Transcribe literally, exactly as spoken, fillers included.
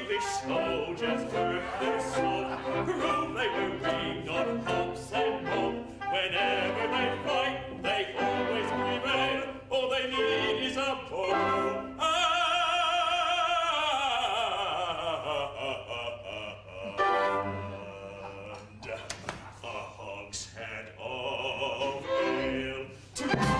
English soldiers were their sword. Prove they were weaned on hops and malt. Whenever they fight, they always prevail. All they need is a bow. And a hogshead of ale.